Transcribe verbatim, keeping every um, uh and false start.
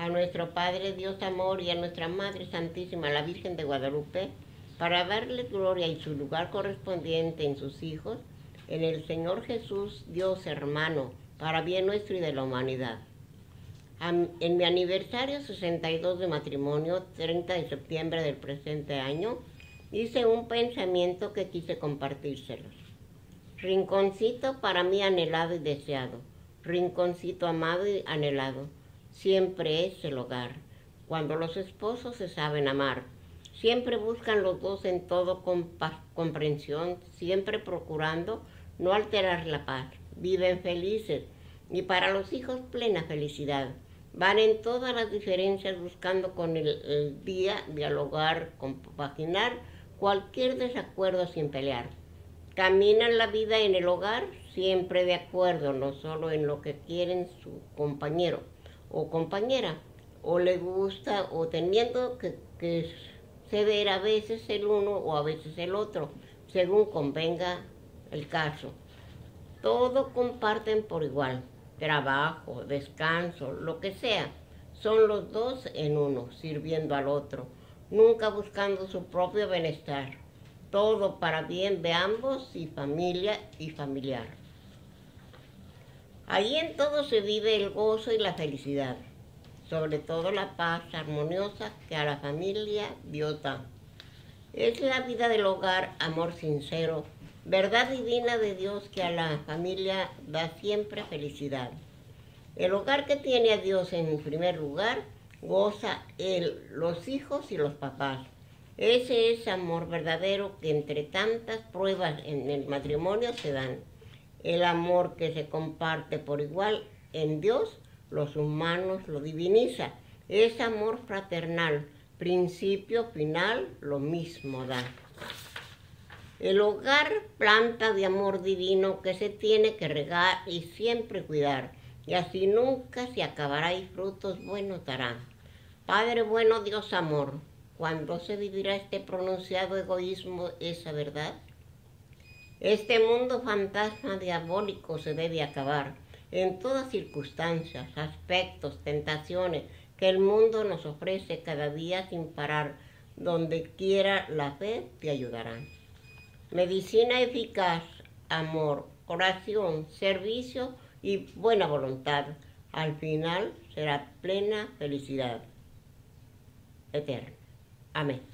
a nuestro Padre Dios Amor y a nuestra Madre Santísima, la Virgen de Guadalupe, para darle gloria y su lugar correspondiente en sus hijos, en el Señor Jesús, Dios hermano, para bien nuestro y de la humanidad. En mi aniversario sesenta y dos de matrimonio, treinta de septiembre del presente año, hice un pensamiento que quise compartírselos. Rinconcito para mí anhelado y deseado, rinconcito amado y anhelado, siempre es el hogar. Cuando los esposos se saben amar, siempre buscan los dos en todo comprensión, siempre procurando no alterar la paz. Viven felices y para los hijos plena felicidad. Van en todas las diferencias buscando con el, el día dialogar, compaginar cualquier desacuerdo sin pelear. Caminan la vida en el hogar siempre de acuerdo, no solo en lo que quieren su compañero o compañera, o le gusta, o teniendo que, que ceder a veces el uno o a veces el otro, según convenga el caso. Todo comparten por igual, trabajo, descanso, lo que sea. Son los dos en uno, sirviendo al otro, nunca buscando su propio bienestar. Todo para bien de ambos y familia y familiar. Allí en todo se vive el gozo y la felicidad, sobre todo la paz armoniosa que a la familia Dios da. Es la vida del hogar, amor sincero, verdad divina de Dios que a la familia da siempre felicidad. El hogar que tiene a Dios en primer lugar, goza él, los hijos y los papás. Ese es amor verdadero que entre tantas pruebas en el matrimonio se dan. El amor que se comparte por igual en Dios, los humanos lo diviniza. Es amor fraternal, principio, final, lo mismo da. El hogar, planta de amor divino que se tiene que regar y siempre cuidar, y así nunca se acabará y frutos buenos dará. Padre bueno, Dios amor, ¿cuándo se vivirá este pronunciado egoísmo, esa verdad? Este mundo fantasma diabólico se debe acabar en todas circunstancias, aspectos, tentaciones que el mundo nos ofrece cada día sin parar. Donde quiera la fe te ayudará. Medicina eficaz, amor, oración, servicio y buena voluntad. Al final será plena felicidad eterna. Amén.